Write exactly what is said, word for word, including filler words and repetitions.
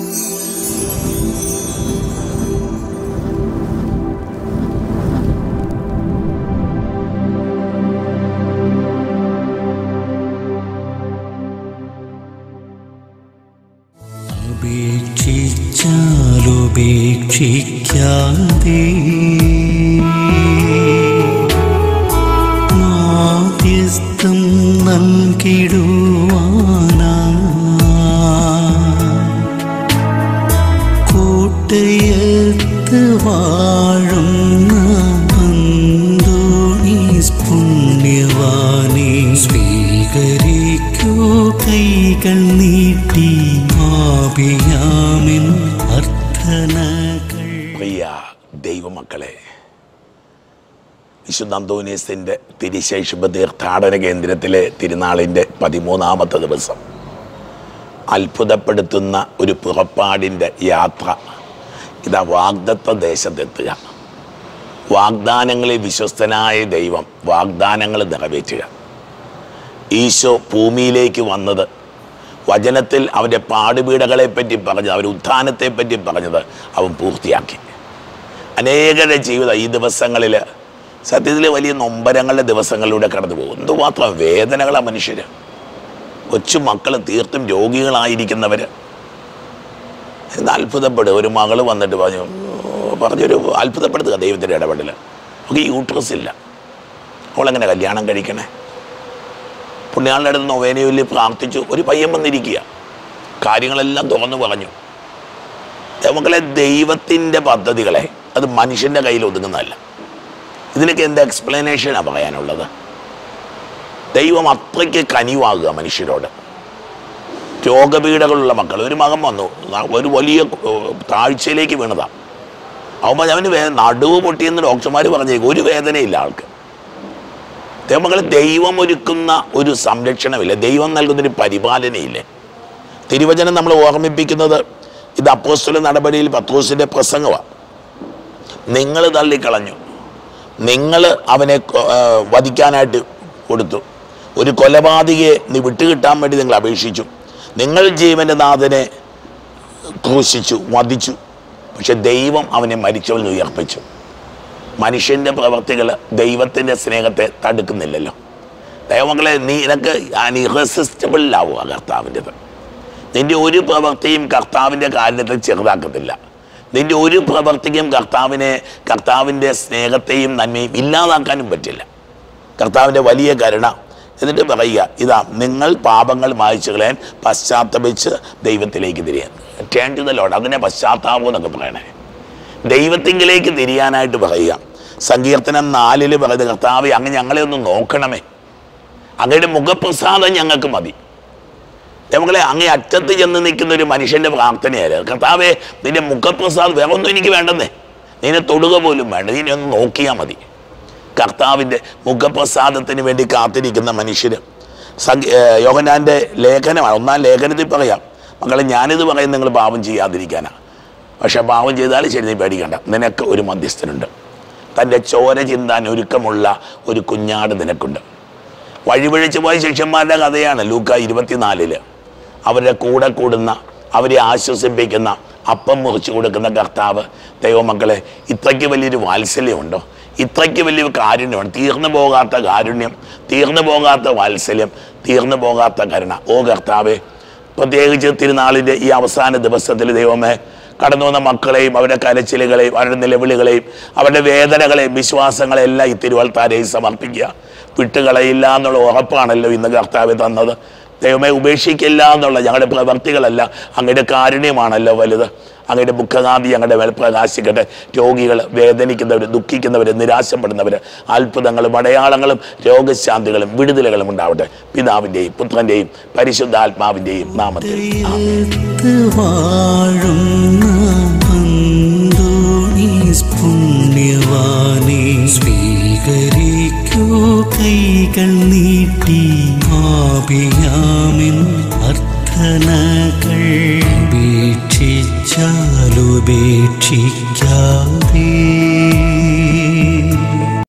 ഉപേക്ഷിച്ചാലുപേക്ഷിക്കാതെ മാധ്യസ്ഥം നൽകിടുവാനാ കോട്ടയത്ത് വാഴുന്ന അന്തോണീസ് പുണ്യവാനെ സ്വീകരിക്കൂ കൈകൾ നീട്ടി ആപിയാമിൻ അർത്ഥനകൾ. പ്രിയ ദൈവമക്കളെ, വിശുദ്ധ അന്തോനീസിൻ്റെ തിരുശേഷിപ്പ് തീർത്ഥാടന കേന്ദ്രത്തിലെ തിരുനാളിൻ്റെ പതിമൂന്നാമത്തെ ദിവസം അത്ഭുതപ്പെടുത്തുന്ന ഒരു പുറപ്പാടിൻ്റെ യാത്ര. ഇതാ വാഗ്ദത്ത ദേശത്തെത്തുക. വാഗ്ദാനങ്ങളിൽ വിശ്വസ്തനായ ദൈവം വാഗ്ദാനങ്ങൾ നിറവേറ്റുക. ഈശോ ഭൂമിയിലേക്ക് വന്നത് വചനത്തിൽ അവൻ്റെ പാടുപീടകളെപ്പറ്റി പറഞ്ഞത്, അവൻ്റെ ഉത്ഥാനത്തെപ്പറ്റി പറഞ്ഞത് അവൻ പൂർത്തിയാക്കി. അനേകരുടെ ജീവിതം ഈ ദിവസങ്ങളിൽ സത്യത്തിൽ വലിയ നൊമ്പരങ്ങളുടെ ദിവസങ്ങളിലൂടെ കടന്നു പോകും. എന്തുമാത്രം വേദനകളാണ് മനുഷ്യർ. കൊച്ചു മക്കൾ തീർത്തും രോഗികളായിരിക്കുന്നവർ. എന്ന് അത്ഭുതപ്പെടുക. ഒരു മകൾ വന്നിട്ട് പറഞ്ഞു പറഞ്ഞൊരു അത്ഭുതപ്പെടുത്തുക ദൈവത്തിൻ്റെ ഇടപെടൽ. നമുക്ക് യൂട്രസ് ഇല്ല, അവളെങ്ങനെ കല്യാണം കഴിക്കണേ? പുണ്യാളുടെ അടുത്ത് നൊവേനയിൽ പ്രാർത്ഥിച്ചു. ഒരു പയ്യൻ വന്നിരിക്കുക, കാര്യങ്ങളെല്ലാം തുറന്നു പറഞ്ഞു. മക്കളെ, ദൈവത്തിൻ്റെ പദ്ധതികളെ അത് മനുഷ്യൻ്റെ കയ്യിൽ ഒതുങ്ങുന്നതല്ല. ഇതിനൊക്കെ എന്താ എക്സ്പ്ലനേഷനാണ് പറയാനുള്ളത്? ദൈവം അത്രയ്ക്ക് കനിവാകുക മനുഷ്യരോട്. രോഗപീഠകളുള്ള മക്കൾ, ഒരു മകൻ വന്നു, ഒരു വലിയ താഴ്ചയിലേക്ക് വീണതാണ്. ആവുമ്പോൾ അവന് വേ നടുവ് പൊട്ടിയെന്ന് ഡോക്ടർമാർ പറഞ്ഞേക്കും. ഒരു വേദനയില്ല ആൾക്ക്. ദൈവമക്കളെ, ദൈവം ഒരുക്കുന്ന ഒരു സംരക്ഷണമില്ല, ദൈവം നൽകുന്നൊരു പരിപാലനയില്ലേ. തിരുവചനം നമ്മൾ ഓർമ്മിപ്പിക്കുന്നത് ഇത് അപ്പോസ്തല നടപടിയിൽ പത്രോസിൻ്റെ പ്രസംഗമാണ്. നിങ്ങൾ തള്ളിക്കളഞ്ഞു, നിങ്ങൾ അവനെ വധിക്കാനായിട്ട് കൊടുത്തു, ഒരു കൊലപാതകയെ നീ വിട്ടുകിട്ടാൻ വേണ്ടി നിങ്ങൾ അപേക്ഷിച്ചു, നിങ്ങൾ ജീവൻ്റെ നാഥനെ ക്രൂശിച്ചു, വധിച്ചു, പക്ഷെ ദൈവം അവനെ മരിച്ചവൻ ഉയർപ്പിച്ചു. മനുഷ്യൻ്റെ പ്രവർത്തികൾ ദൈവത്തിൻ്റെ സ്നേഹത്തെ തടുക്കുന്നില്ലല്ലോ. ദൈവമക്കളെ, നീ നിനക്ക് ഇറസിസ്റ്റബിളിലാവുക കർത്താവിൻ്റെത്. നിൻ്റെ ഒരു പ്രവൃത്തിയും കർത്താവിൻ്റെ കാര്യത്തിൽ ചെറുതാക്കത്തില്ല. നിൻ്റെ ഒരു പ്രവൃത്തിക്കും കർത്താവിനെ കർത്താവിൻ്റെ സ്നേഹത്തെയും നന്മയും ഇല്ലാതാക്കാനും പറ്റില്ല. കർത്താവിൻ്റെ വലിയ കരുണ. എന്നിട്ട് പറയുക, ഇതാ നിങ്ങൾ പാപങ്ങൾ മായ്ച്ചു കളയാൻ പശ്ചാത്തപിച്ച് ദൈവത്തിലേക്ക് തിരിയാൻ. Turn to the lord. അതിനെ പശ്ചാത്താപം എന്നൊക്കെ പറയണേ. ദൈവത്തിങ്കിലേക്ക് തിരിയാനായിട്ട് പറയുക. സങ്കീർത്തനം നാലിൽ പറയുന്നത്, കർത്താവേ അങ്ങ് ഞങ്ങളെ ഒന്ന് നോക്കണമേ, അങ്ങയുടെ മുഖപ്രസാദം ഞങ്ങൾക്ക് മതി. നമ്മളെ അങ്ങേ അറ്റത്ത് ചെന്ന് നിൽക്കുന്ന ഒരു മനുഷ്യൻ്റെ പ്രാർത്ഥനയായിരുന്നു, കർത്താവേ നിന്റെ മുഖപ്രസാദം, വേറെ ഒന്നും എനിക്ക് വേണ്ടെന്നേ, നിന്നെ തൊടുക പോലും വേണ്ട, നിന്നെ ഒന്ന് നോക്കിയാൽ മതി. കർത്താവിൻ്റെ മുഖപ്രസാദത്തിന് വേണ്ടി കാത്തിരിക്കുന്ന മനുഷ്യർ. യോഹന്നാൻ്റെ ലേഖനമാണ്, ഒന്നാം ലേഖനത്തിൽ പറയാം, മക്കളെ ഞാനിത് പറയും നിങ്ങൾ പാപം ചെയ്യാതിരിക്കാനാണ്. പക്ഷെ പാപം ചെയ്താലും ശരി, നീ പേടിക്കണ്ട, നിനക്ക് ഒരു മധ്യസ്ഥനുണ്ട്. തൻ്റെ ചോര ചിന്താൻ ഒരുക്കമുള്ള ഒരു കുഞ്ഞാട് നിനക്കുണ്ട്. വഴിപിഴച്ചു പോയ ശിഷ്യന്മാരുടെ കഥയാണ് ലൂക്ക ഇരുപത്തിനാലില്. അവരുടെ കൂടെ കൂടുന്ന, അവരെ ആശ്വസിപ്പിക്കുന്ന, അപ്പം മുറിച്ചു കൊടുക്കുന്ന കർത്താവ്. ദൈവമക്കളെ, ഇത്രയ്ക്ക് വലിയൊരു വാത്സല്യമുണ്ടോ? ഇത്രയ്ക്ക് വലിയൊരു കാരുണ്യമാണ്. തീർന്നു പോകാത്ത കാരുണ്യം, തീർന്നു പോകാത്ത വാത്സല്യം, തീർന്നു പോകാത്ത കരുണ. ഓ കർത്താവേ, പ്രത്യേകിച്ച് തിരുനാളിൻ്റെ ഈ അവസാന ദിവസത്തിൽ ദൈവമേ, കടന്നു വന്ന മക്കളെയും അവരുടെ കരച്ചിലുകളെയും അവരുടെ നിലവിളികളെയും അവരുടെ വേദനകളെയും വിശ്വാസങ്ങളെല്ലാം ഈ തിരുവൾത്താരയിൽ സമർപ്പിക്കുക. വിട്ടുകളയില്ല എന്നുള്ള ഉറപ്പാണല്ലോ ഇന്ന് കർത്താവ് തന്നത്. ദൈവമേ, ഉപേക്ഷിക്കില്ല എന്നുള്ള ഞങ്ങളുടെ പ്രവർത്തികളല്ല, അങ്ങയുടെ കാരുണ്യമാണല്ലോ വലുത്. അങ്ങയുടെ മുഖകാന്തി ഞങ്ങളുടെ മേൽ പ്രകാശിക്കട്ടെ. രോഗികൾ, വേദനിക്കുന്നവർ, ദുഃഖിക്കുന്നവർ, നിരാശപ്പെടുന്നവർ, അത്ഭുതങ്ങളും അടയാളങ്ങളും രോഗശാന്തികളും വിടുതലുകളും ഉണ്ടാവട്ടെ. പിതാവിൻ്റെയും പുത്രൻ്റെയും പരിശുദ്ധാത്മാവിൻ്റെയും നാമത്തിൽ. സ്വീകരിക്കൂ കൈകൾ നീട്ടി ആപിയാമിൻ അർത്ഥനകൾ. ഉപേക്ഷിച്ചാലുപേക്ഷിക്കാതെ